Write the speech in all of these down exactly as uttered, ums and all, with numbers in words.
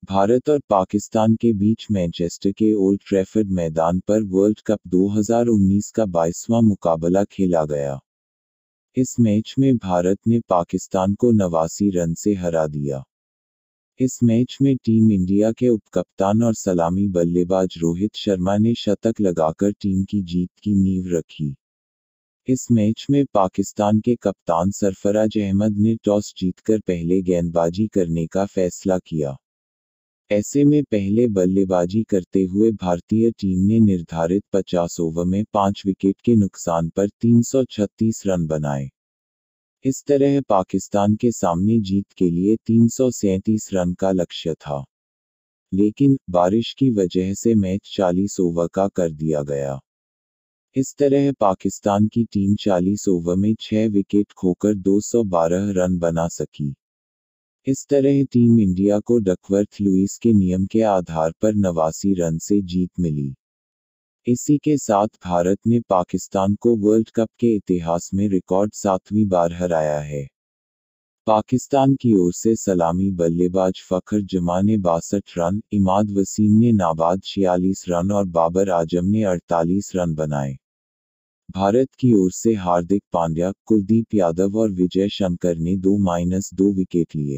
भारत और पाकिस्तान के बीच मैनचेस्टर के ओल्ड ट्रैफर्ड मैदान पर वर्ल्ड कप दो हज़ार उन्नीस का बाईसवां मुकाबला खेला गया। इस मैच में भारत ने पाकिस्तान को नवासी रन से हरा दिया। इस मैच में टीम इंडिया के उपकप्तान और सलामी बल्लेबाज रोहित शर्मा ने शतक लगाकर टीम की जीत की नींव रखी। इस मैच में पाकिस्तान के कप्तान सरफराज अहमद ने टॉस जीतकर पहले गेंदबाजी करने का फैसला किया। ऐसे में पहले बल्लेबाजी करते हुए भारतीय टीम ने निर्धारित पचास ओवर में पाँच विकेट के नुकसान पर तीन सौ छत्तीस रन बनाए। इस तरह पाकिस्तान के सामने जीत के लिए तीन सौ सैंतीस रन का लक्ष्य था, लेकिन बारिश की वजह से मैच चालीस ओवर का कर दिया गया। इस तरह पाकिस्तान की टीम चालीस ओवर में छह विकेट खोकर दो सौ बारह रन बना सकी। इस तरह टीम इंडिया को डकवर्थ लुईस के नियम के आधार पर नवासी रन से जीत मिली। इसी के साथ भारत ने पाकिस्तान को वर्ल्ड कप के इतिहास में रिकॉर्ड सातवीं बार हराया है। पाकिस्तान की ओर से सलामी बल्लेबाज फखर जमा ने बासठ रन, इमाद वसीम ने नाबाद छियालीस रन और बाबर आजम ने अड़तालीस रन बनाए। भारत की ओर से हार्दिक पांड्या, कुलदीप यादव और विजय शंकर ने दो माइनस दो विकेट लिए।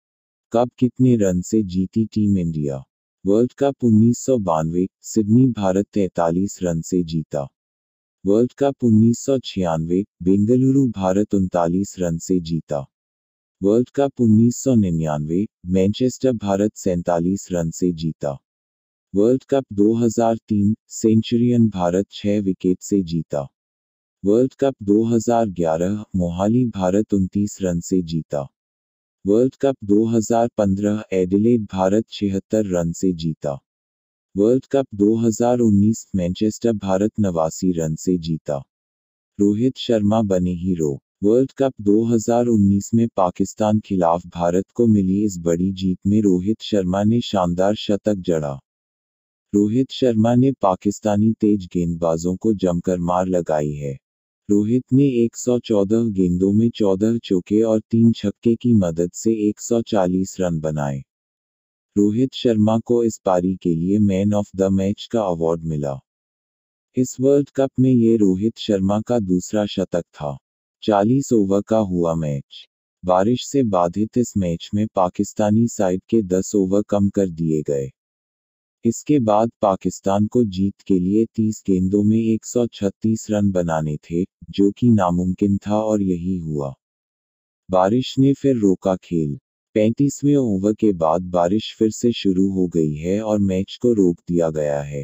कब कितने रन से जीती टीम इंडिया? वर्ल्ड कप उन्नीस सौ बानवे, सिडनी भारत तैंतालीस रन से जीता। वर्ल्ड कप उन्नीस सौ छियानवे, बेंगलुरु भारत उनतालीस रन से जीता। वर्ल्ड कप उन्नीस सौ निन्यानवे, मैनचेस्टर भारत सैंतालीस रन से जीता। वर्ल्ड कप दो हज़ार तीन, सेंचुरियन भारत छह विकेट से जीता। वर्ल्ड कप दो हज़ार ग्यारह, मोहाली भारत उनतीस रन से जीता। वर्ल्ड कप दो हज़ार पंद्रह, एडिलेड भारत छिहत्तर रन से जीता। वर्ल्ड कप दो हज़ार उन्नीस, मैनचेस्टर भारत नवासी रन से जीता। रोहित शर्मा बने हीरो। वर्ल्ड कप दो हज़ार उन्नीस में पाकिस्तान खिलाफ भारत को मिली इस बड़ी जीत में रोहित शर्मा ने शानदार शतक जड़ा। रोहित शर्मा ने पाकिस्तानी तेज गेंदबाजों को जमकर मार लगाई है। रोहित ने एक सौ चौदह गेंदों में चौदह चौके और तीन छक्के की मदद से एक सौ चालीस रन बनाए। रोहित शर्मा को इस पारी के लिए मैन ऑफ द मैच का अवार्ड मिला। इस वर्ल्ड कप में ये रोहित शर्मा का दूसरा शतक था। चालीस ओवर का हुआ मैच। बारिश से बाधित इस मैच में पाकिस्तानी साइड के दस ओवर कम कर दिए गए। इसके बाद पाकिस्तान को जीत के लिए तीस गेंदों में एक सौ छत्तीस रन बनाने थे, जो कि नामुमकिन था और यही हुआ। बारिश ने फिर रोका खेल। पैंतीसवें ओवर के बाद बारिश फिर से शुरू हो गई है और मैच को रोक दिया गया है।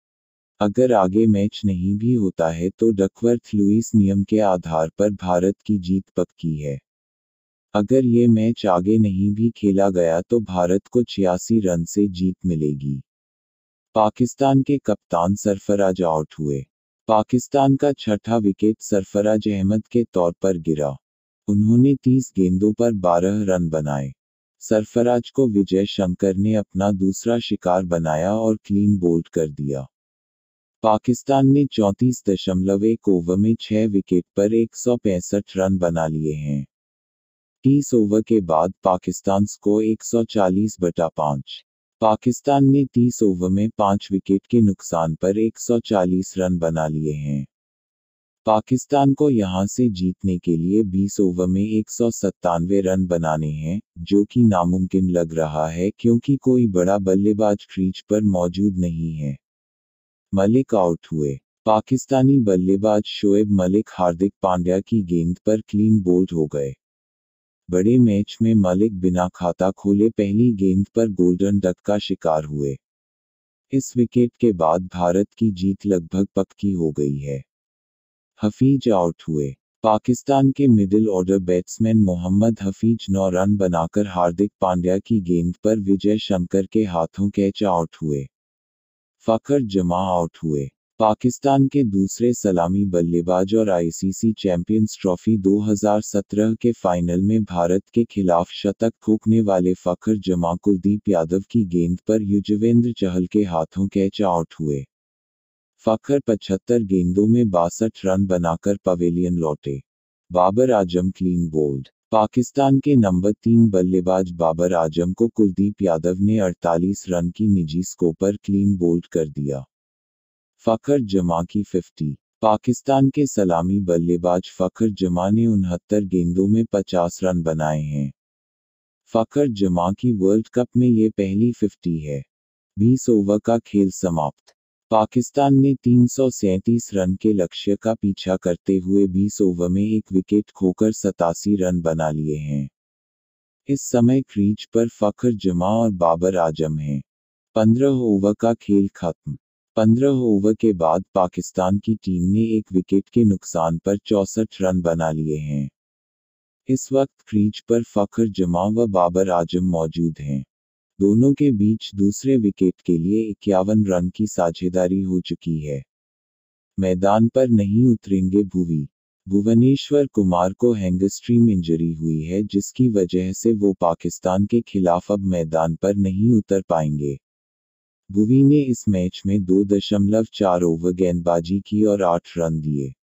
अगर आगे मैच नहीं भी होता है तो डकवर्थ लुईस नियम के आधार पर भारत की जीत पक्की है। अगर ये मैच आगे नहीं भी खेला गया तो भारत को छियासी रन से जीत मिलेगी। पाकिस्तान के कप्तान सरफराज आउट हुए। पाकिस्तान का छठा विकेट सरफराज अहमद के तौर पर गिरा। उन्होंने तीस गेंदों पर बारह रन बनाए। सरफराज को विजय शंकर ने अपना दूसरा शिकार बनाया और क्लीन बोल्ड कर दिया। पाकिस्तान ने चौंतीस दशमलव एक ओवर में छह विकेट पर एक सौ पैंसठ रन बना लिए हैं। तीस ओवर के बाद पाकिस्तान स्कोर एक सौ चालीस बटा पाँच। पाकिस्तान ने तीस ओवर में पाँच विकेट के नुकसान पर एक सौ चालीस रन बना लिए हैं। पाकिस्तान को यहां से जीतने के लिए बीस ओवर में एक सौ सत्तानवे रन बनाने हैं, जो कि नामुमकिन लग रहा है क्योंकि कोई बड़ा बल्लेबाज क्रीज पर मौजूद नहीं है। मलिक आउट हुए। पाकिस्तानी बल्लेबाज शोएब मलिक हार्दिक पांड्या की गेंद पर क्लीन बोल्ड हो गए। बड़े मैच में मलिक बिना खाता खोले पहली गेंद पर गोल्डन डक का शिकार हुए। इस विकेट के बाद भारत की जीत लगभग पक्की हो गई है। हफीज आउट हुए। पाकिस्तान के middle order batsman Mohammad Hafeez नौ रन बनाकर हार्दिक पांड्या की गेंद पर विजय शंकर के हाथों कैच आउट हुए। फखर जमा आउट हुए। पाकिस्तान के दूसरे सलामी बल्लेबाज और आईसीसी चैंपियंस ट्रॉफी दो हज़ार सत्रह के फाइनल में भारत के खिलाफ शतक ठोकने वाले फखर जमा कुलदीप यादव की गेंद पर युजवेंद्र चहल के हाथों कैच आउट हुए। फखर पचहत्तर गेंदों में बासठ रन बनाकर पवेलियन लौटे। Babar Azam clean bowled. पाकिस्तान के नंबर तीन बल्लेबाज बाबर आजम को कुलदीप यादव ने अड़तालीस रन की निजी स्कोर पर क्लीन बोल्ड कर दिया। फ़खर जमां की फिफ्टी। पाकिस्तान के सलामी बल्लेबाज फ़खर जमां ने उनहत्तर गेंदों में पचास रन बनाए हैं। फ़खर जमां की वर्ल्ड कप में ये पहली फिफ्टी है। बीस ओवर का खेल समाप्त। पाकिस्तान ने तीन सौ सैंतीस रन के लक्ष्य का पीछा करते हुए बीस ओवर में एक विकेट खोकर सतासी रन बना लिए हैं। इस समय क्रीज पर फ़खर जमां और बाबर आजम हैं। पंद्रह ओवर का खेल खत्म। पंद्रह ओवर के बाद पाकिस्तान की टीम ने एक विकेट के नुकसान पर चौसठ रन बना लिए हैं। इस वक्त क्रीज पर फ़खर जमां व बाबर आजम मौजूद हैं। दोनों के बीच दूसरे विकेट के लिए इक्यावन रन की साझेदारी हो चुकी है। मैदान पर नहीं उतरेंगे भुवी। भुवनेश्वर कुमार को हैमस्ट्रिंग इंजरी हुई है, जिसकी वजह से वो पाकिस्तान के खिलाफ अब मैदान पर नहीं उतर पाएंगे। भुवी ने इस मैच में दो दशमलव चार ओवर गेंदबाजी की और आठ रन दिए।